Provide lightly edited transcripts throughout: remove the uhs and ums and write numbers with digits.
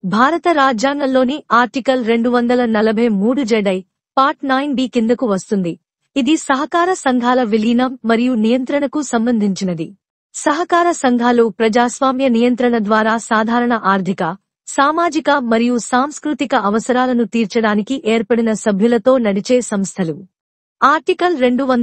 భారత రాజ్యాంగంలోని article 243 జెడై part 9 కిందకు వస్తుంది. ఇది సహకార సంఘాల విలీనం మరియు నియంత్రణకు సంబంధించినది. సహకార సంఘాలు ప్రజాస్వామ్య నియంత్రణ ద్వారా సాధారణ ఆర్థిక, సామాజిక మరియు సాంస్కృతిక అవసరాలను తీర్చడానికి ఏర్పడిన సభ్యులతో నడిచే సంస్థలు. ఆర్టికల్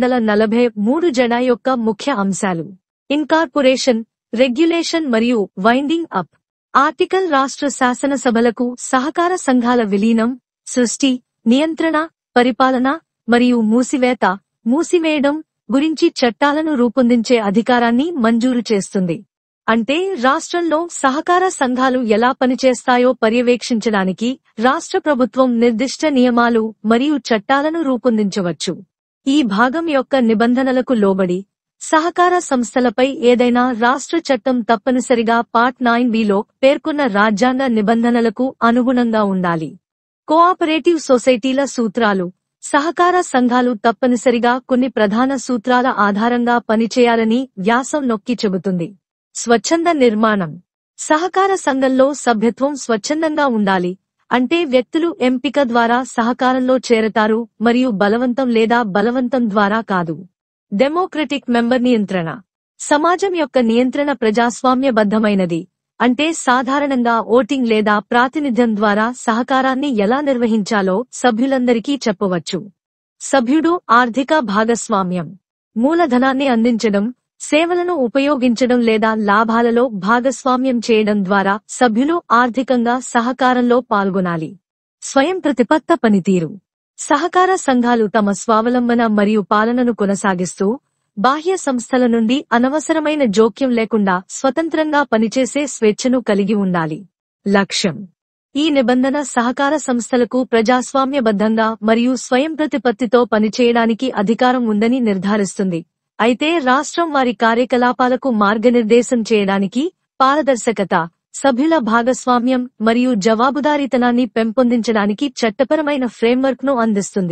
243 జెడై యొక్క ముఖ్య అంశాలు: ఇన్కార్పొరేషన్, రెగ్యులేషన్ మరియు వైండింగ్ అప్. ఆర్టికల్ రాష్ట్ర శాసనసభలకు సహకార సంఘాల విలీనం, సృష్టి, నియంత్రణ, పరిపాలన మరియు మూసివేయడం గురించి చట్టాలను రూపొందించే అధికారాన్ని మంజూరు చేస్తుంది. అంటే రాష్ట్రంలో సహకార సంఘాలు ఎలా పనిచేస్తాయో పర్యవేక్షించడానికి రాష్ట్ర ప్రభుత్వం నిర్దిష్ట నియమాలు మరియు చట్టాలను రూపొందించవచ్చు. ఈ భాగం యొక్క నిబంధనలకు లోబడి సహకార సంస్థలపై ఏదైనా రాష్ట్ర చట్టం తప్పనిసరిగా పార్ట్ 9లో పేర్కొన్న రాజ్యాంగ నిబంధనలకు అనుగుణంగా ఉండాలి. కోఆపరేటివ్ సొసైటీల సూత్రాలు: సహకార సంఘాలు తప్పనిసరిగా కొన్ని ప్రధాన సూత్రాల ఆధారంగా పనిచేయాలని వ్యాసం నొక్కి చెబుతుంది. స్వచ్ఛంద నిర్మాణం: సహకార సంఘంలో సభ్యత్వం స్వచ్ఛందంగా ఉండాలి, అంటే వ్యక్తులు ఎంపిక ద్వారా సహకారంలో చేరతారు మరియు బలవంతం ద్వారా కాదు. డెమోక్రటిక్ మెంబర్ నియంత్రణ: సమాజం యొక్క నియంత్రణ ప్రజాస్వామ్యబద్ధమైనది, అంటే సాధారణంగా ఓటింగ్ లేదా ప్రాతినిధ్యం ద్వారా సహకారాన్ని ఎలా నిర్వహించాలో సభ్యులందరికీ చెప్పవచ్చు. సభ్యుడు ఆర్థిక భాగస్వామ్యం: మూలధనాన్ని అందించడం, సేవలను ఉపయోగించడం లేదా లాభాలలో భాగస్వామ్యం చేయడం ద్వారా సభ్యులు ఆర్థికంగా సహకారంలో పాల్గొనాలి. స్వయం ప్రతిపత్త పనితీరు: సహకార సంఘాలు తమ స్వావలంబన మరియు పాలనను కొనసాగిస్తూ బాహ్య సంస్థల నుండి అనవసరమైన జోక్యం లేకుండా స్వతంత్రంగా పనిచేసే స్వేచ్ఛను కలిగి ఉండాలి. లక్ష్యం: ఈ నిబంధన సహకార సంస్థలకు ప్రజాస్వామ్యబద్ధంగా మరియు స్వయం ప్రతిపత్తితో పనిచేయడానికి అధికారం ఉందని నిర్ధారిస్తుంది, అయితే రాష్ట్రం వారి కార్యకలాపాలకు మార్గనిర్దేశం చేయడానికి పారదర్శకత, సభ్యుల భాగస్వామ్యం మరియు జవాబుదారీతనాన్ని పెంపొందించడానికి చట్టపరమైన ఫ్రేమ్వర్క్ను అందిస్తుంది.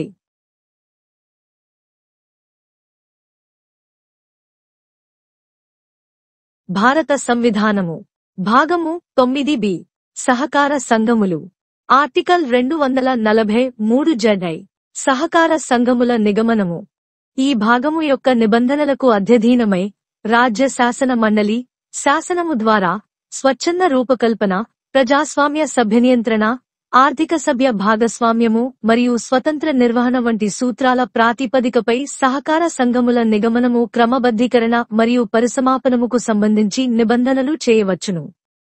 భారత సంవిధానము భాగము 9బి సహకార సంఘములు. ఆర్టికల్ 243 జెడై సహకార సంఘముల నిగమనము. ఈ భాగము యొక్క నిబంధనలకు అధ్యధీనమై రాజ్య శాసన మండలి శాసనము ద్వారా స్వచ్ఛంద రూపకల్పన, ప్రజాస్వామ్య సభ్యనియంత్రణ, ఆర్థిక సభ్య భాగస్వామ్యము మరియు స్వతంత్ర నిర్వహణ వంటి సూత్రాల ప్రాతిపదికపై సహకార సంఘముల నిగమనము, క్రమబద్ధీకరణ మరియు పరిసమాపనముకు సంబంధించి నిబంధనలు చేయవచ్చును.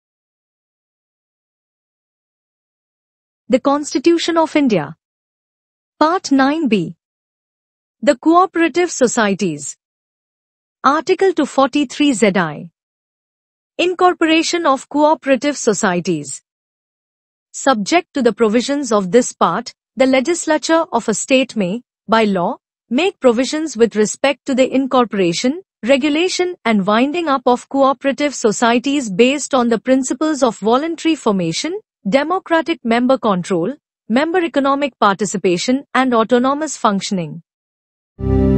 The Constitution of India. Part 9b. The Cooperative Societies. Article 243 ZI. Incorporation of cooperative societies. Subject to the provisions of this part, the legislature of a state may, by law, make provisions with respect to the incorporation, regulation and winding up of cooperative societies based on the principles of voluntary formation, democratic member control, member economic participation and autonomous functioning.